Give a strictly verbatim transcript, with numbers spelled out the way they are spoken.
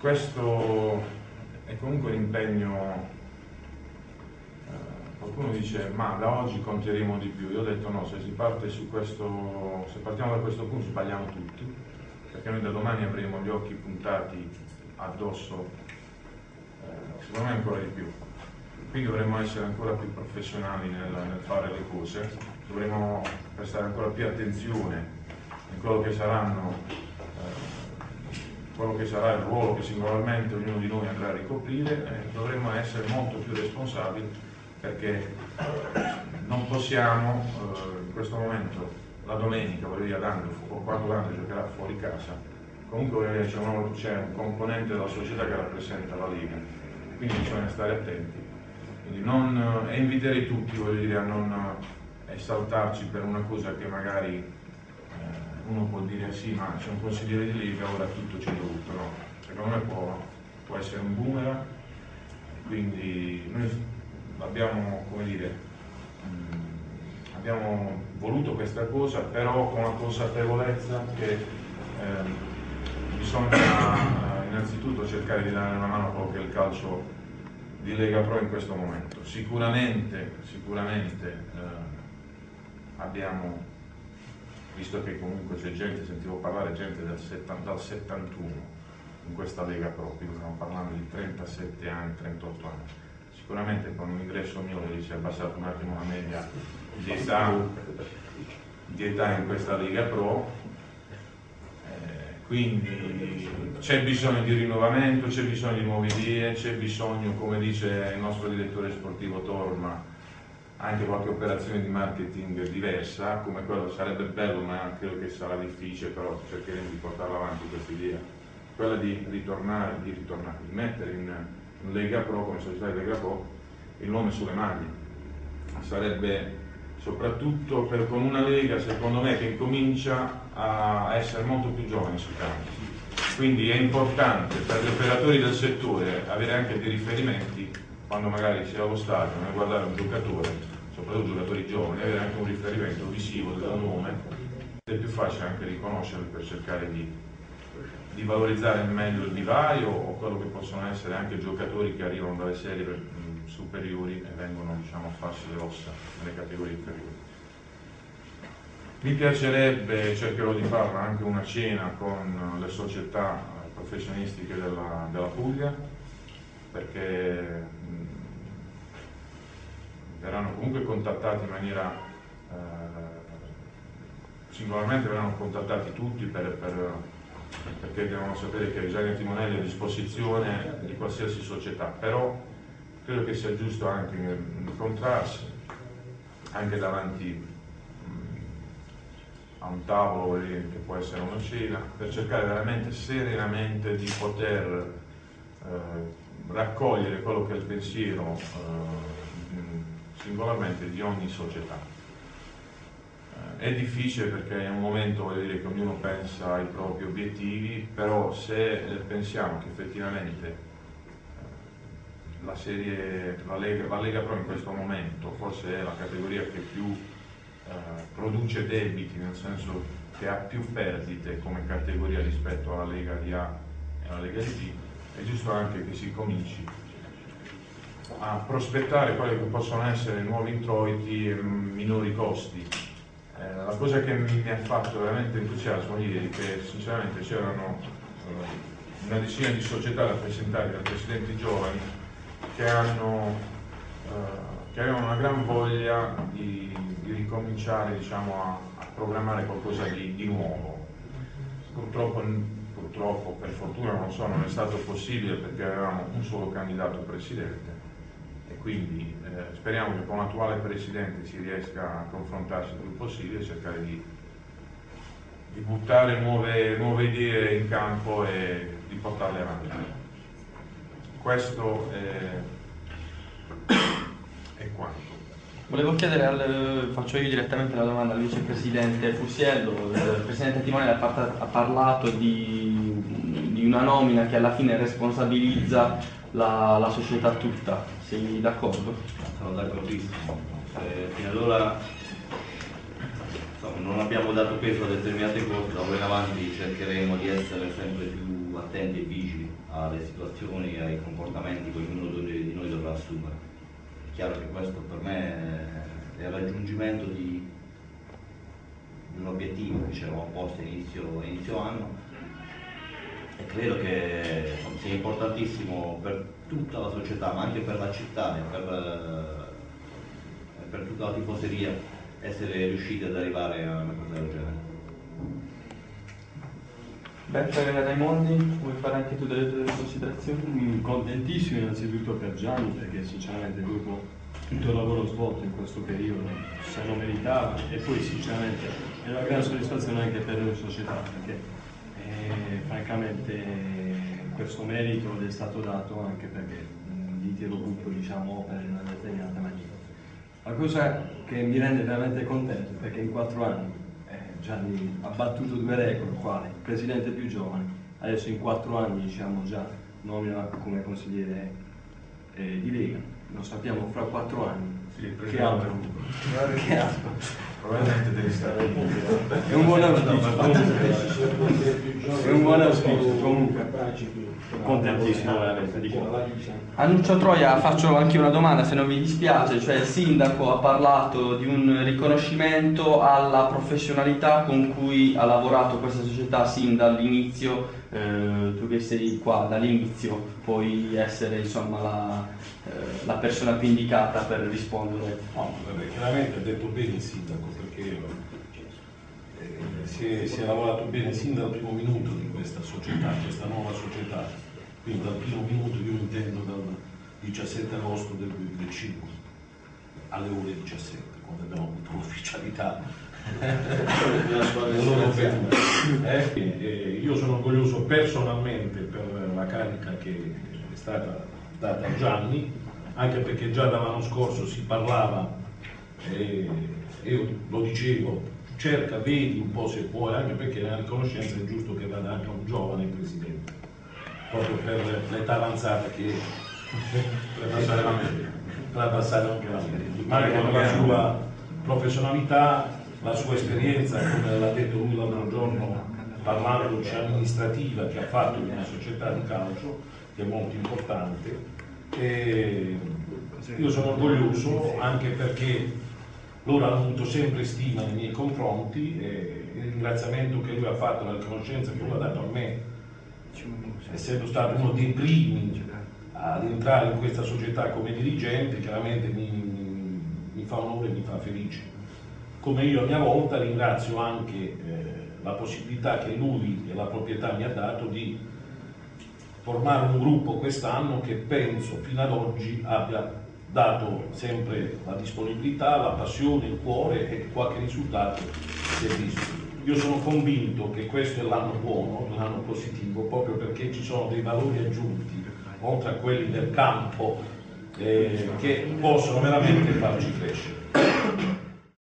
questo è comunque un impegno. eh, qualcuno dice ma da oggi conteremo di più. Io ho detto no, se si parte su questo, se partiamo da questo punto sbagliamo tutti, perché noi da domani avremo gli occhi puntati addosso, eh, secondo me ancora di più. Quindi dovremmo essere ancora più professionali nel, nel fare le cose, dovremmo prestare ancora più attenzione in quello che saranno, eh, quello che sarà il ruolo che singolarmente ognuno di noi andrà a ricoprire, e dovremmo essere molto più responsabili, perché non possiamo eh, in questo momento, la domenica, voglio dire, ad Andro, o quando Andro giocherà fuori casa, comunque c'è un, c'è un componente della società che rappresenta la Lega, quindi bisogna stare attenti. Quindi non, e inviterei tutti, voglio dire, a non esaltarci per una cosa che magari eh, uno può dire sì, ma c'è un consigliere di Lega, ora tutto c'è dovuto, no? Secondo me può, può essere un boomerang, quindi noi abbiamo, come dire, mh, abbiamo voluto questa cosa, però con la consapevolezza che eh, bisogna eh, innanzitutto cercare di dare una mano a quello che è il calcio di Lega Pro in questo momento. Sicuramente, sicuramente eh, abbiamo visto che comunque c'è gente, sentivo parlare gente del settanta, dal settantuno in questa Lega Pro, quindi stiamo parlando di trentasette anni, trentotto anni. Sicuramente con l'ingresso mio si è abbassato un attimo la media di età, di età in questa Lega Pro. Quindi c'è bisogno di rinnovamento, c'è bisogno di nuove idee, c'è bisogno, come dice il nostro direttore sportivo Torma, anche qualche operazione di marketing diversa, come quello sarebbe bello, ma credo che sarà difficile, però cercheremo di portarla avanti questa idea, quella di ritornare, di ritornare, di mettere in, in Lega Pro, come società di Lega Pro, il nome sulle maglie. Sarebbe soprattutto per, con una Lega, secondo me, che incomincia a essere molto più giovane sui campi. Quindi è importante per gli operatori del settore avere anche dei riferimenti quando magari si è allo stadio nel guardare un giocatore, soprattutto giocatori giovani, avere anche un riferimento visivo del nome, è più facile anche riconoscerli per cercare di, di valorizzare meglio il vivaio o quello che possono essere anche giocatori che arrivano dalle serie per, mh, superiori e vengono, diciamo, a farsi le ossa nelle categorie inferiori. Mi piacerebbe, cercherò di farla, anche una cena con le società professionistiche della, della Puglia, perché mh, verranno comunque contattati in maniera, eh, singolarmente verranno contattati tutti per, per, perché devono sapere che Gianni Timonelli è a disposizione di qualsiasi società, però credo che sia giusto anche incontrarsi, anche davanti a un tavolo che può essere una cena, per cercare veramente serenamente di poter eh, raccogliere quello che è il pensiero eh, singolarmente di ogni società. Eh, è difficile perché è un momento, voglio dire, che ognuno pensa ai propri obiettivi, però se eh, pensiamo che effettivamente eh, la serie, la Lega, la Lega Pro in questo momento forse è la categoria che più Uh, produce debiti, nel senso che ha più perdite come categoria rispetto alla Lega di A e alla Lega di B, è giusto anche che si cominci a prospettare quelli che possono essere nuovi introiti e minori costi. Eh, la cosa che mi, mi ha fatto veramente entusiasmo ieri è che sinceramente c'erano uh, una decina di società rappresentate da presidenti giovani che hanno uh, che avevano una gran voglia di, di ricominciare, diciamo, a, a programmare qualcosa di, di nuovo. Purtroppo, purtroppo, per fortuna non so, non è stato possibile perché avevamo un solo candidato presidente e quindi eh, speriamo che con l'attuale presidente si riesca a confrontarsi il più possibile e cercare di, di buttare nuove, nuove idee in campo e di portarle avanti. Questo è E quanto? Volevo chiedere, al, faccio io direttamente la domanda al vicepresidente Fusiello. Il presidente Timonelli ha, parta, ha parlato di, di una nomina che alla fine responsabilizza la, la società tutta. Sei d'accordo? Sono d'accordissimo. Eh, fino ad ora insomma, non abbiamo dato peso a determinate cose, da ora in avanti cercheremo di essere sempre più attenti e vigili alle situazioni e ai comportamenti che ognuno di noi dovrà assumere. È chiaro che questo per me è il raggiungimento di, di un obiettivo che ci eravamo posti a inizio, inizio anno, e credo che sia importantissimo per tutta la società, ma anche per la città e per, e per tutta la tifoseria essere riusciti ad arrivare a una cosa del genere. Beh, Raimondi, vuoi fare anche tu delle tue considerazioni? Contentissimo innanzitutto per Gianni, perché sinceramente il gruppo, tutto il lavoro svolto in questo periodo se lo meritava, e poi sinceramente è una gran soddisfazione anche per la società, perché eh, francamente questo merito è stato dato anche perché l'intero gruppo, diciamo, opera in una determinata maniera. La cosa che mi rende veramente contento è perché in quattro anni Gianni ha battuto due record, quale il presidente più giovane, adesso in quattro anni, diciamo, già nomina come consigliere eh, di Lega. Lo sappiamo fra quattro anni. Sì, che altro? Che altro? Probabilmente devi stare lì. È un buon auspicio, è un buon auspicio, comunque contentissimo veramente di questo. A Nuccio Troia faccio anche una domanda, se non vi dispiace, cioè il sindaco ha parlato di un riconoscimento alla professionalità con cui ha lavorato questa società sin dall'inizio, eh, tu che sei qua dall'inizio puoi essere, insomma, la, eh, la persona più indicata per rispondere. No, vabbè, chiaramente ha detto bene il sindaco, perché eh, si, è, si è lavorato bene sin dal primo minuto di questa società, questa nuova società, quindi dal primo minuto, io intendo dal diciassette agosto del duemilacinque alle ore diciassette, quando abbiamo avuto l'ufficialità. eh, eh, io sono orgoglioso personalmente per la carica che è stata data a Gianni, anche perché già dall'anno scorso si parlava, eh, io lo dicevo, cerca, vedi un po' se puoi, anche perché la riconoscenza è giusto che vada anche a un giovane presidente, proprio per l'età avanzata che Per passare la media. per passare anche la media, ma anche per la sua professionalità, la sua esperienza, come l'ha detto lui l'altro giorno parlandoci, amministrativa, che ha fatto in una società di calcio, che è molto importante. E io sono orgoglioso anche perché loro hanno avuto sempre stima nei miei confronti, e il ringraziamento che lui ha fatto, la riconoscenza che lui ha dato a me, essendo stato uno dei primi ad entrare in questa società come dirigente, chiaramente mi, mi fa onore e mi fa felice. Come io a mia volta ringrazio anche eh, la possibilità che lui e la proprietà mi ha dato di formare un gruppo quest'anno che penso fino ad oggi abbia dato sempre la disponibilità, la passione, il cuore, e qualche risultato si è visto. Io sono convinto che questo è l'anno buono, l'anno positivo, proprio perché ci sono dei valori aggiunti, oltre a quelli del campo, eh, che possono veramente farci crescere.